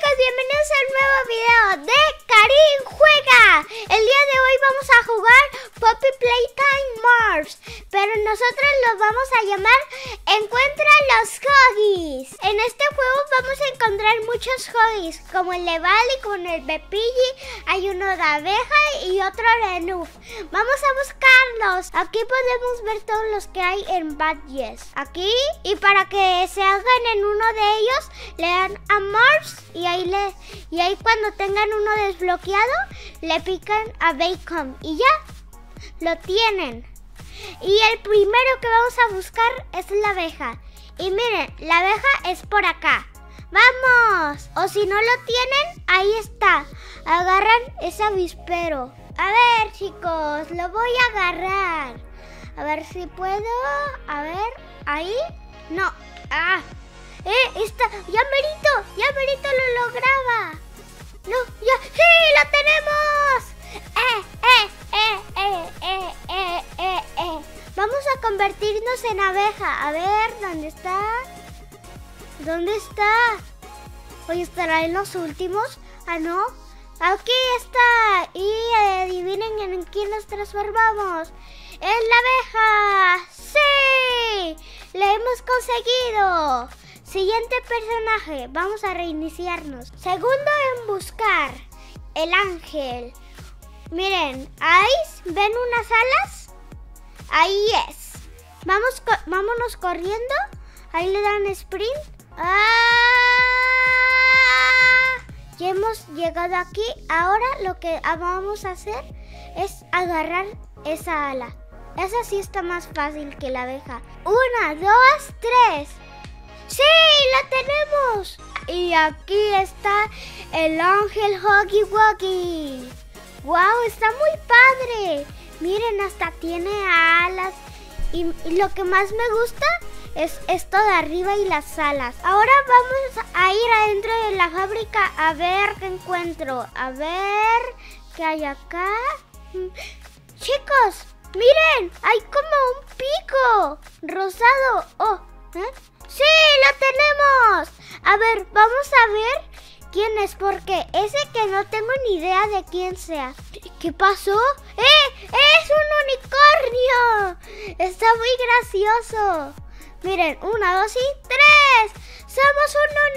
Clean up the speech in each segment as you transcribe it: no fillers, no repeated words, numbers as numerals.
bienvenidos a un nuevo video de Karin Juega. El día de hoy vamos a jugar Poppy Playtime Mars, pero nosotros los vamos a llamar Encuentra los Huggies. En este juego vamos a encontrar muchos Huggies, como el de Bali, con el de Piggy, hay uno de abeja y otro de Noob. Vamos a buscarlos. Aquí podemos ver todos los que hay en Badges. Aquí, y para que se hagan en uno de ellos, le dan a Mars y ahí cuando tengan uno desbloqueado, le pican a Bacon y ya, lo tienen. Y el primero que vamos a buscar es la abeja. Y miren, la abeja es por acá. ¡Vamos! O si no lo tienen, ahí está. Agarran ese avispero. A ver, chicos, lo voy a agarrar. A ver si puedo. A ver, ahí. No. ¡Ah! Está. ¡Ya merito lo lograba! ¡No! ¡Ya! ¡Sí! ¡Lo tenemos! Vamos a convertirnos en abeja. A ver, ¿dónde está? ¿Dónde está? ¿Hoy estará en los últimos? Ah, no. Aquí está. Y adivinen en quién nos transformamos. ¡En la abeja! ¡Sí! ¡La hemos conseguido! Siguiente personaje. Vamos a reiniciarnos. Segundo en buscar. El ángel. Miren, ahí ven unas alas. Ahí es. Vámonos corriendo. Ahí le dan sprint. Ya hemos llegado aquí. Ahora lo que vamos a hacer es agarrar esa ala. Esa sí está más fácil que la abeja. 1, 2, 3. ¡Sí! ¡La tenemos! Y aquí está el ángel Huggy Wuggy. ¡Wow! Está muy padre. Miren, hasta tiene alas. Y lo que más me gusta es esto de arriba y las alas. Ahora vamos a ir adentro de la fábrica a ver qué encuentro. A ver qué hay acá. Chicos, miren, hay como un pico rosado. Oh, ¡sí, lo tenemos! A ver, vamos a ver quién es, porque ese que no tengo ni idea de quién sea. ¿Qué pasó? ¡Es un unicornio! Está muy gracioso. Miren, 1, 2 y 3. ¡Somos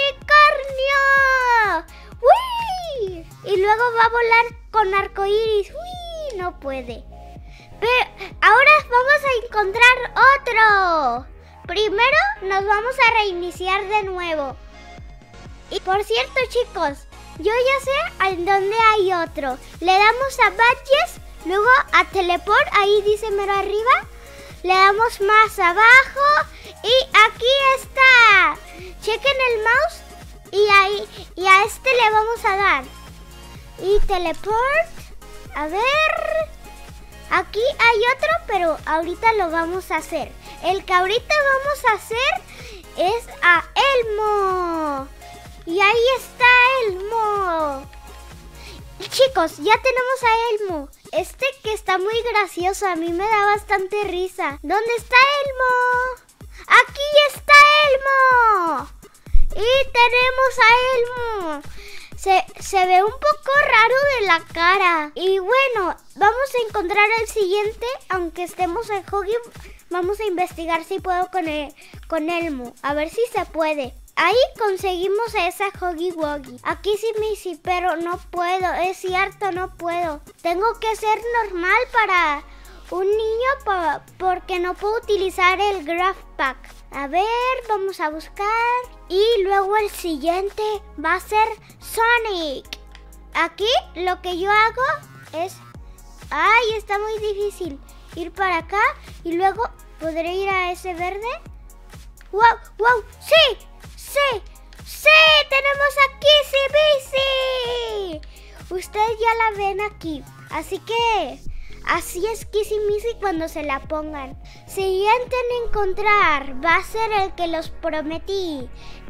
un unicornio! ¡Uy! Y luego va a volar con arcoíris. ¡Uy! No puede. Pero ahora vamos a encontrar otro. Primero nos vamos a reiniciar de nuevo. Y por cierto, chicos, yo ya sé en dónde hay otro. Le damos a Badges, luego a Teleport, ahí dice mero arriba. Le damos más abajo y aquí está. Chequen el mouse y a este le vamos a dar. Y Teleport, a ver. Aquí hay otro, pero ahorita lo vamos a hacer. El que ahorita vamos a hacer es a Elmo. Y ahí está Elmo. Chicos, ya tenemos a Elmo. Este que está muy gracioso, a mí me da bastante risa. ¿Dónde está Elmo? ¡Aquí está Elmo! Y tenemos a Elmo. Se ve un poco raro de la cara. Y bueno, vamos a encontrar el siguiente. Aunque estemos en Huggy, vamos a investigar si puedo con Elmo. A ver si se puede. Ahí conseguimos a esa Huggy Wuggy. Aquí sí, pero no puedo. Es cierto, no puedo. Tengo que ser normal para un niño porque no puedo utilizar el Graph Pack. A ver, vamos a buscar. Y luego el siguiente va a ser Sonic. Aquí lo que yo hago es... ¡Ay, está muy difícil! Ir para acá y luego podré ir a ese verde. ¡Wow! ¡Sí! ¡Tenemos a Kissy Missy! Ustedes ya la ven aquí. Así que... así es Kissy Missy cuando se la pongan. Siguiente en encontrar va a ser el que los prometí.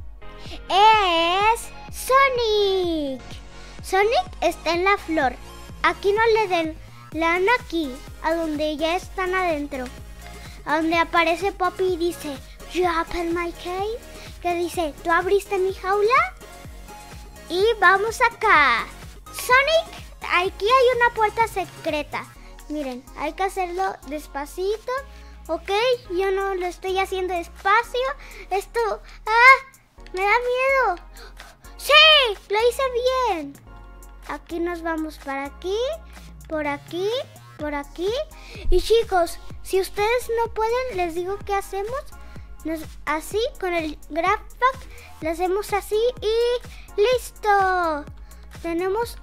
Es Sonic. Sonic está en la flor. Aquí no le den. Le dan aquí, a donde ya están adentro. A donde aparece Poppy y dice, "You open my cave", que dice, ¿tú abriste mi jaula? Y vamos acá. Sonic, aquí hay una puerta secreta. Miren, hay que hacerlo despacito. Ok, yo no lo estoy haciendo despacio. Esto... ¡Ah! Me da miedo. ¡Sí! Lo hice bien. Aquí nos vamos para aquí, por aquí, por aquí. Y chicos, si ustedes no pueden, les digo qué hacemos. Así, con el Grabpack, lo hacemos así y ¡listo! Tenemos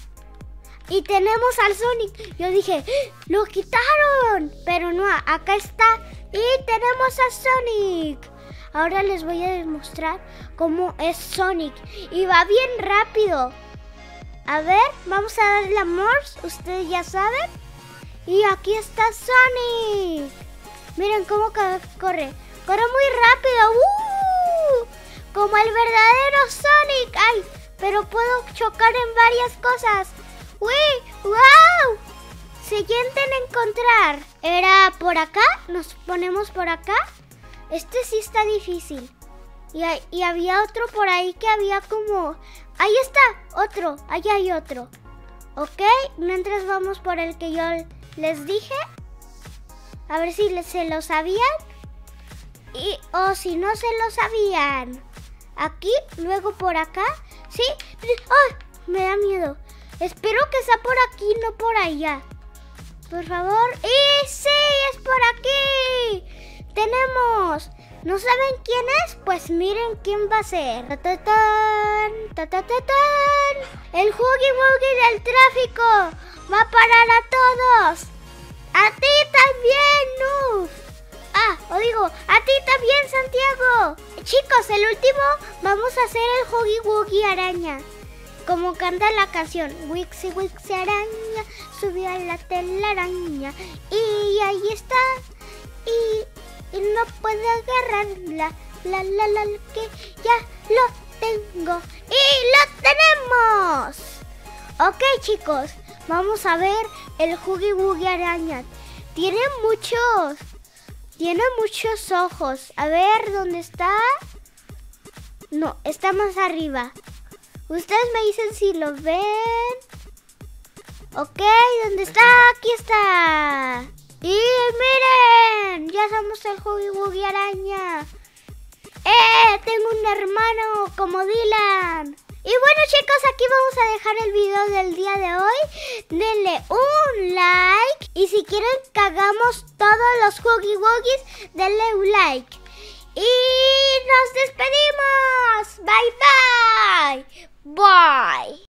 al Sonic. Yo dije, ¡lo quitaron! Pero no, acá está. Y tenemos a Sonic. Ahora les voy a demostrar cómo es Sonic. Y va bien rápido. A ver, vamos a darle a Morse. Ustedes ya saben. Y aquí está Sonic. Miren cómo corre. Corre muy rápido. Como el verdadero Sonic. ¡Ay! Pero puedo chocar en varias cosas. ¡Uy! ¡Wow! Siguiente en encontrar. ¿Era por acá? ¿Nos ponemos por acá? Este sí está difícil. Y había otro por ahí que había como... ¡Ahí está! Otro. Ahí hay otro. ¿Ok? Mientras vamos por el que yo les dije. A ver si se lo sabían. O si no se lo sabían. Aquí, luego por acá. ¿Sí? ¡Oh! Me da miedo. Espero que sea por aquí, no por allá. Por favor. ¡Y sí! ¡Es por aquí! Tenemos... ¿No saben quién es? Pues miren quién va a ser. ¡Ta-ta-tan! ¡Ta-ta-ta-tan! El Huggy Wuggy del tráfico va a parar a todos. ¡A ti también, Noob! O digo, a ti también, Santiago. Chicos, el último vamos a hacer el Huggy Wuggy araña. Como canta la canción. Wixie Wixie araña subió a la telaraña. Y ahí está. Y no puedo agarrarla. Que ya lo tengo. ¡Y lo tenemos! Ok, chicos, vamos a ver el Huggy Wuggy araña. Tiene muchos ojos. A ver, ¿dónde está? No, está más arriba. Ustedes me dicen si lo ven. Ok, ¿dónde está? Aquí está. Y miren, ya somos el Huggy Wuggy araña. Tengo un hermano como Dylan. Y bueno, chicos, aquí vamos a dejar el video del día de hoy. Denle un like. Y si quieren que hagamos todos los Huggy Wuggies, denle un like. Y nos despedimos. Bye, bye. Bye.